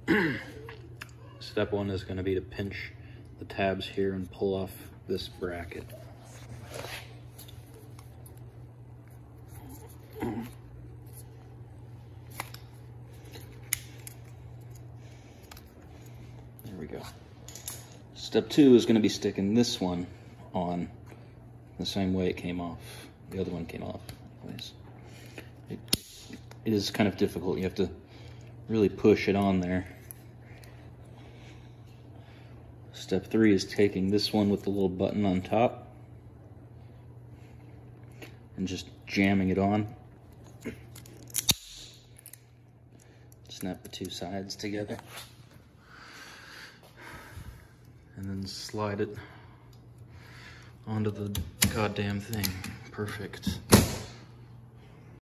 Step one is going to be to pinch the tabs here and pull off this bracket. There we go. Step two is going to be sticking this one on the same way it came off. The other one came off anyways. It is kind of difficult. You have to really push it on there. Step three is taking this one with the little button on top and just jamming it on. Snap the two sides together and then slide it onto the goddamn thing. Perfect.